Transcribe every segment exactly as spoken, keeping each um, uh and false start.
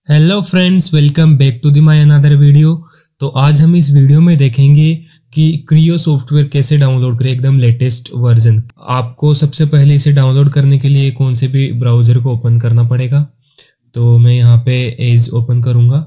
Hello friends, welcome back to the my another video. तो आज हम इस वीडियो में देखेंगे कि क्रियो सॉफ्टवेयर कैसे डाउनलोड करें, एकदम लेटेस्ट वर्जन। आपको सबसे पहले इसे डाउनलोड करने के लिए कौन से भी ब्राउज़र को ओपन करना पड़ेगा। तो मैं यहाँ पे एज ओपन करूँगा।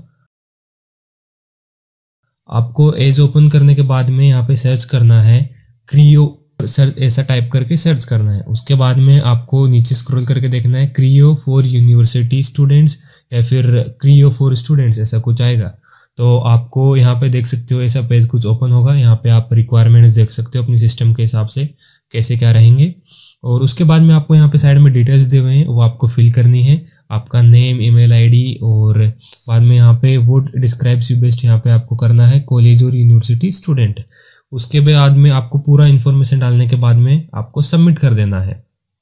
आपको एज ओपन करने के बाद में यहाँ पे सर्च करना है क्रियो, सर्च ऐसा टाइप करके सर्च करना है। उसके बाद में आपको नीचे स्क्रॉल करके देखना है क्रियो फॉर यूनिवर्सिटी स्टूडेंट्स या फिर क्रियो फॉर स्टूडेंट्स, ऐसा कुछ आएगा। तो आपको यहाँ पे देख सकते हो ऐसा पेज कुछ ओपन होगा। यहाँ पे आप रिक्वायरमेंट्स देख सकते हो अपनी सिस्टम के हिसाब से कैसे क्या रहेंगे। और उसके बाद में आपको यहाँ पे साइड में डिटेल्स दिए हुए हैं, वो आपको फिल करनी है। आपका नेम, ईमेल आईडी और बाद में यहाँ पे व्हाट डिस्क्राइब्स यू बेस्ट यहाँ पे आपको करना है कॉलेज और यूनिवर्सिटी स्टूडेंट। उसके बाद में आपको पूरा इन्फॉर्मेशन डालने के बाद में आपको सबमिट कर देना है।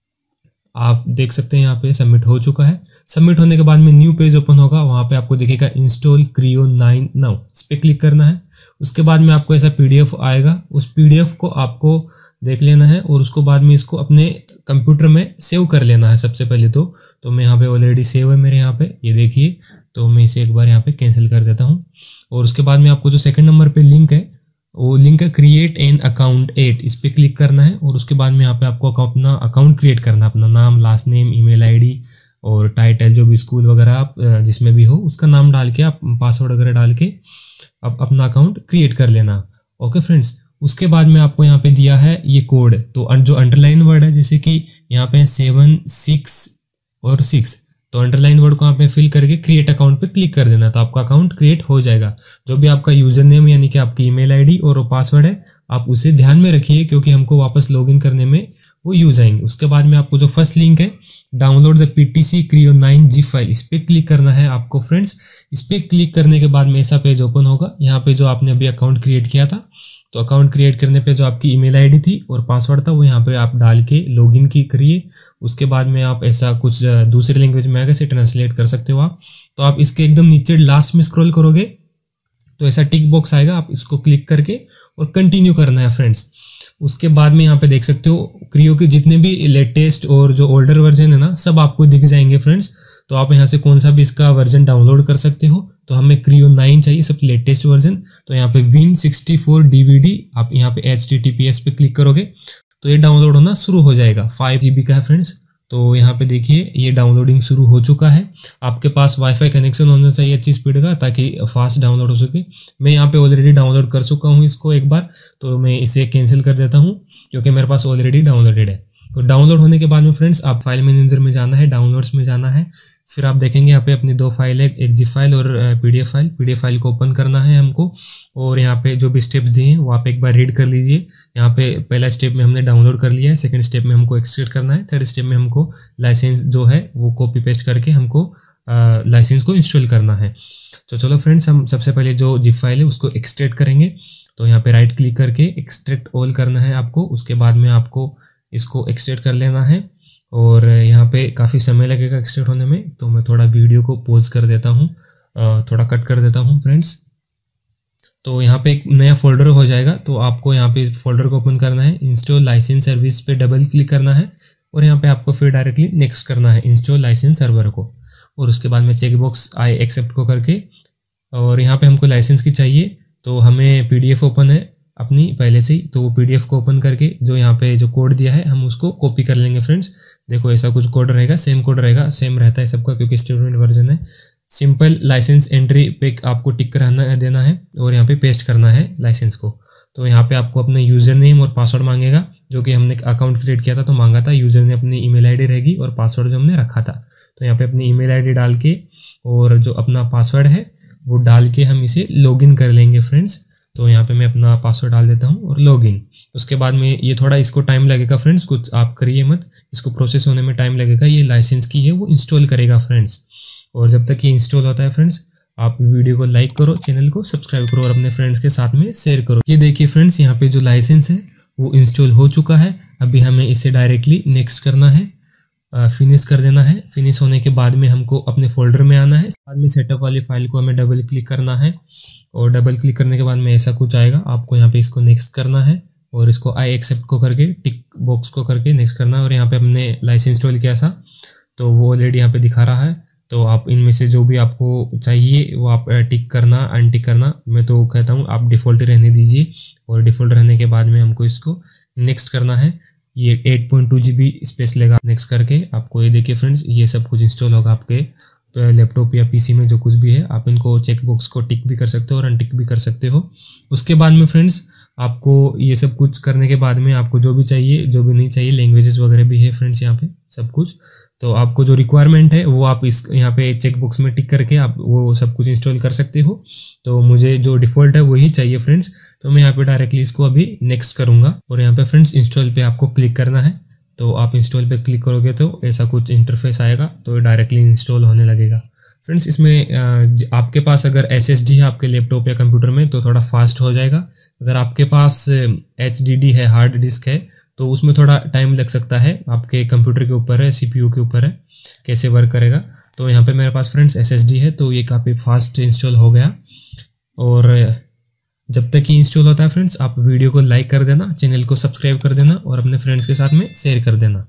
आप देख सकते हैं यहाँ पे सबमिट हो चुका है। सबमिट होने के बाद में न्यू पेज ओपन होगा, वहाँ पे आपको दिखेगा इंस्टॉल क्रियो नाइन नाउ, इस पर क्लिक करना है। उसके बाद में आपको ऐसा पीडीएफ आएगा, उस पीडीएफ को आपको देख लेना है और उसको बाद में इसको अपने कंप्यूटर में सेव कर लेना है सबसे पहले। तो तो मैं यहाँ पे ऑलरेडी सेव है मेरे यहाँ पे, ये देखिए। तो मैं इसे एक बार यहाँ पे कैंसिल कर देता हूँ। और उसके बाद में आपको जो सेकंड नंबर पे लिंक है, वो लिंक है क्रिएट एन अकाउंट एट, इस पर क्लिक करना है। और उसके बाद में यहाँ पे आपको अपना अकाउंट क्रिएट करना है, अपना नाम, लास्ट नेम, ईमेल आईडी और टाइटल, जो भी स्कूल वगैरह आप जिसमें भी हो उसका नाम डाल के, आप पासवर्ड वगैरह डाल के आप अपना अकाउंट क्रिएट कर लेना। ओके फ्रेंड्स, उसके बाद में आपको यहाँ पे दिया है ये कोड। तो जो अंडरलाइन वर्ड है, जैसे कि यहाँ पे सेवन सिक्स और सिक्स, तो अंडरलाइन वर्ड को यहाँ पे फिल करके क्रिएट अकाउंट पे क्लिक कर देना, तो आपका अकाउंट क्रिएट हो जाएगा। जो भी आपका यूजर नेम यानी कि आपकी ईमेल आईडी और पासवर्ड है, आप उसे ध्यान में रखिए क्योंकि हमको वापस लॉगिन करने में वो यूज आएंगे। उसके बाद में आपको जो फर्स्ट लिंक है, download the PTC Creo nine G file, इस पर क्लिक करना है आपको फ्रेंड्स। इस पर क्लिक करने के बाद में ऐसा पेज ओपन होगा। यहाँ पे जो आपने अभी अकाउंट क्रिएट किया था, तो अकाउंट क्रिएट करने पे जो आपकी ईमेल आईडी थी और पासवर्ड था, वो यहाँ पे आप डाल के लॉगिन की करिए। उसके बाद में आप ऐसा कुछ दूसरे लैंग्वेज में आगे इसे ट्रांसलेट कर सकते हो आप। तो आप इसके एकदम नीचे लास्ट में स्क्रॉल करोगे तो ऐसा टिक बॉक्स आएगा, आप इसको क्लिक करके और कंटिन्यू करना है फ्रेंड्स। उसके बाद में यहाँ पे देख सकते हो क्रियो के जितने भी लेटेस्ट और जो ओल्डर वर्जन है ना, सब आपको दिख जाएंगे फ्रेंड्स। तो आप यहाँ से कौन सा भी इसका वर्जन डाउनलोड कर सकते हो। तो हमें क्रियो नाइन चाहिए, सबसे लेटेस्ट वर्जन। तो यहाँ पे विन सिक्सटी फोर डीवीडी, आप यहाँ पे H T T P S पे क्लिक करोगे तो ये डाउनलोड होना शुरू हो जाएगा। फाइव जी बी का है फ्रेंड्स। तो यहाँ पे देखिए ये डाउनलोडिंग शुरू हो चुका है। आपके पास वाईफाई कनेक्शन होना चाहिए अच्छी स्पीड का, ताकि फास्ट डाउनलोड हो सके। मैं यहाँ पे ऑलरेडी डाउनलोड कर चुका हूँ इसको एक बार, तो मैं इसे कैंसिल कर देता हूँ क्योंकि मेरे पास ऑलरेडी डाउनलोडेड है। तो डाउनलोड होने के बाद में फ्रेंड्स आप फाइल मैनेजर में जाना है, डाउनलोड्स में जाना है। फिर आप देखेंगे यहाँ पे अपनी दो फाइल है, एक जी फाइल और पीडीएफ फाइल। पीडीएफ फाइल को ओपन करना है हमको और यहाँ पे जो भी स्टेप्स दिए हैं वो आप एक बार रीड कर लीजिए। यहाँ पे पहला स्टेप में हमने डाउनलोड कर लिया है, सेकंड स्टेप में हमको एक्सट्रैक्ट करना है, थर्ड स्टेप में हमको लाइसेंस जो है वो कॉपी पेस्ट करके हमको लाइसेंस को इंस्टॉल करना है। तो चलो फ्रेंड्स, हम सबसे पहले जो जिप फाइल है उसको एक्सट्रैक्ट करेंगे। तो यहाँ पे राइट क्लिक करके एक्सट्रैक्ट ऑल करना है आपको। उसके बाद में आपको इसको एक्सट्रैक्ट कर लेना है और यहाँ पे काफ़ी समय लगेगा एक्सट्रैक्ट होने में, तो मैं थोड़ा वीडियो को पॉज कर देता हूँ, थोड़ा कट कर देता हूँ फ्रेंड्स। तो यहाँ पे एक नया फोल्डर हो जाएगा, तो आपको यहाँ पे फोल्डर को ओपन करना है, इंस्टॉल लाइसेंस सर्विस पे डबल क्लिक करना है और यहाँ पे आपको फिर डायरेक्टली नेक्स्ट करना है इंस्टॉल लाइसेंस सर्वर को। और उसके बाद में चेक बॉक्स आई एक्सेप्ट को करके, और यहाँ पे हमको लाइसेंस की चाहिए, तो हमें पीडीएफ ओपन है अपनी पहले से ही, तो वो पीडीएफ को ओपन करके जो यहाँ पे जो कोड दिया है हम उसको कॉपी कर लेंगे फ्रेंड्स। देखो ऐसा कुछ कोड रहेगा, सेम कोड रहेगा, सेम रहता है सबका क्योंकि स्टूडेंट वर्जन है। सिंपल लाइसेंस एंट्री पे आपको टिक कराना देना है और यहाँ पे पेस्ट करना है लाइसेंस को। तो यहाँ पे आपको अपना यूज़र नेम और पासवर्ड मांगेगा, जो कि हमने अकाउंट क्रिएट किया था तो मांगा था। यूज़र ने अपनी ईमेल आईडी रहेगी और पासवर्ड जो हमने रखा था। तो यहाँ पे अपनी ईमेल आईडी डाल के और जो अपना पासवर्ड है वो डाल के हम इसे लॉगिन कर लेंगे फ्रेंड्स। तो यहाँ पे मैं अपना पासवर्ड डाल देता हूँ और लॉगिन। उसके बाद में ये थोड़ा इसको टाइम लगेगा फ्रेंड्स, कुछ आप करिए मत, इसको प्रोसेस होने में टाइम लगेगा। ये लाइसेंस की है वो इंस्टॉल करेगा फ्रेंड्स। और जब तक ये इंस्टॉल होता है फ्रेंड्स, आप वीडियो को लाइक करो, चैनल को सब्सक्राइब करो और अपने फ्रेंड्स के साथ में शेयर करो। ये देखिए फ्रेंड्स, यहाँ पे जो लाइसेंस है वो इंस्टॉल हो चुका है। अभी हमें इसे डायरेक्टली नेक्स्ट करना है, फिनिश कर देना है। फिनिश होने के बाद में हमको अपने फोल्डर में आना है, बाद में सेटअप वाली फाइल को हमें डबल क्लिक करना है और डबल क्लिक करने के बाद में ऐसा कुछ आएगा। आपको यहाँ पे इसको नेक्स्ट करना है और इसको आई एक्सेप्ट को करके टिक बॉक्स को करके नेक्स्ट करना है। और यहाँ पे हमने लाइसेंस इंस्टॉल किया था तो वो ऑलरेडी यहाँ पे दिखा रहा है। तो आप इनमें से जो भी आपको चाहिए वो आप टिक करना अनटिक करना। मैं तो कहता हूँ आप डिफ़ॉल्ट रहने दीजिए, और डिफ़ॉल्ट रहने के बाद में हमको इसको नेक्स्ट करना है। ये eight point two G B space लेगा। नेक्स्ट करके आपको ये देखिए फ्रेंड्स, ये सब कुछ इंस्टॉल होगा आपके तो लैपटॉप या पीसी में जो कुछ भी है। आप इनको चेक बॉक्स को टिक भी कर सकते हो और अनटिक भी कर सकते हो। उसके बाद में फ्रेंड्स आपको ये सब कुछ करने के बाद में आपको जो भी चाहिए जो भी नहीं चाहिए, लैंग्वेजेस वगैरह भी है फ्रेंड्स यहाँ पे सब कुछ। तो आपको जो रिक्वायरमेंट है वो आप इस यहाँ पे चेक बॉक्स में टिक करके आप वो सब कुछ इंस्टॉल कर सकते हो। तो मुझे जो डिफ़ॉल्ट है वही चाहिए फ्रेंड्स, तो मैं यहाँ पे डायरेक्टली इसको अभी नेक्स्ट करूँगा। और यहाँ पे फ्रेंड्स इंस्टॉल पे आपको क्लिक करना है। तो आप इंस्टॉल पे क्लिक करोगे तो ऐसा कुछ इंटरफेस आएगा, तो डायरेक्टली इंस्टॉल होने लगेगा। फ्रेंड्स इसमें आपके पास अगर एस एस डी है आपके लैपटॉप या कंप्यूटर में तो थोड़ा फास्ट हो जाएगा। अगर आपके पास एच डी डी है, हार्ड डिस्क है, तो उसमें थोड़ा टाइम लग सकता है। आपके कंप्यूटर के ऊपर है, सी पी यू के ऊपर है कैसे वर्क करेगा। तो यहाँ पे मेरे पास फ्रेंड्स एस एस डी है, तो ये काफ़ी फास्ट इंस्टॉल हो गया। और जब तक ये इंस्टॉल होता है फ्रेंड्स आप वीडियो को लाइक कर देना, चैनल को सब्सक्राइब कर देना और अपने फ्रेंड्स के साथ में शेयर कर देना।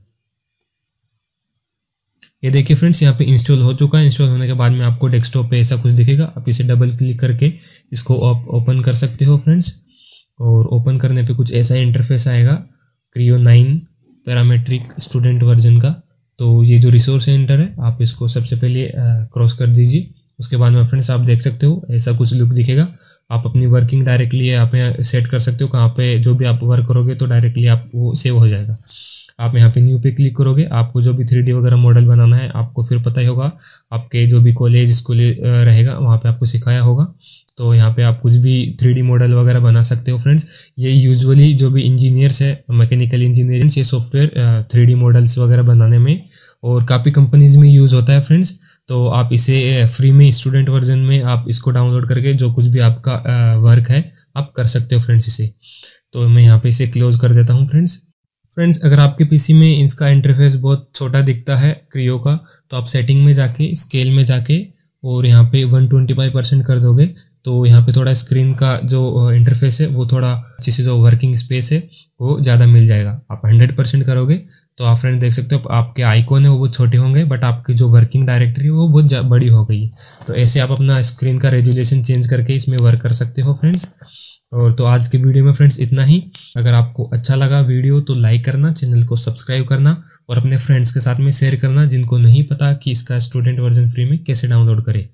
ये देखिए फ्रेंड्स यहाँ पे इंस्टॉल हो चुका है। इंस्टॉल होने के बाद में आपको डेस्कटॉप पे ऐसा कुछ दिखेगा। आप इसे डबल क्लिक करके इसको आप ओपन कर सकते हो फ्रेंड्स। और ओपन करने पे कुछ ऐसा इंटरफेस आएगा, Creo nine parametric student version का। तो ये जो रिसोर्स सेंटर है आप इसको सबसे पहले क्रॉस कर दीजिए। उसके बाद में फ्रेंड्स आप देख सकते हो ऐसा कुछ लुक दिखेगा। आप अपनी वर्किंग डायरेक्टली यहाँ पे सेट कर सकते हो, कहाँ पे जो भी आप वर्क करोगे तो डायरेक्टली आप वो सेव हो जाएगा। आप यहाँ पे न्यू पे क्लिक करोगे, आपको जो भी थ्री डी वगैरह मॉडल बनाना है आपको फिर पता ही होगा, आपके जो भी कॉलेज स्कूल रहेगा वहाँ पे आपको सिखाया होगा। तो यहाँ पे आप कुछ भी थ्री डी मॉडल वगैरह बना सकते हो फ्रेंड्स। ये यूजुअली जो भी इंजीनियर्स है, मैकेनिकल इंजीनियरिंग, ये सॉफ्टवेयर थ्री डी मॉडल्स वगैरह बनाने में और काफ़ी कंपनीज में यूज़ होता है फ्रेंड्स। तो आप इसे फ्री में स्टूडेंट वर्जन में आप इसको डाउनलोड करके जो कुछ भी आपका वर्क है आप कर सकते हो फ्रेंड्स इसे। तो मैं यहाँ पे इसे क्लोज कर देता हूँ फ्रेंड्स। फ्रेंड्स अगर आपके पीसी में इसका इंटरफेस बहुत छोटा दिखता है क्रियो का, तो आप सेटिंग में जाके स्केल में जाके और यहाँ पे वन ट्वेंटी फाइव परसेंट कर दोगे तो यहाँ पे थोड़ा स्क्रीन का जो इंटरफेस है वो थोड़ा अच्छे से जो वर्किंग स्पेस है वो ज़्यादा मिल जाएगा। आप हंड्रेड परसेंट करोगे तो आप फ्रेंड देख सकते हो आपके आइकॉन है वो बहुत छोटे होंगे, बट आपकी जो वर्किंग डायरेक्टरी है वो बहुत बड़ी हो गई। तो ऐसे आप अपना स्क्रीन का रेजुलेशन चेंज करके इसमें वर्क कर सकते हो फ्रेंड्स। और तो आज की वीडियो में फ्रेंड्स इतना ही। अगर आपको अच्छा लगा वीडियो तो लाइक करना, चैनल को सब्सक्राइब करना और अपने फ्रेंड्स के साथ में शेयर करना जिनको नहीं पता कि इसका स्टूडेंट वर्जन फ्री में कैसे डाउनलोड करें।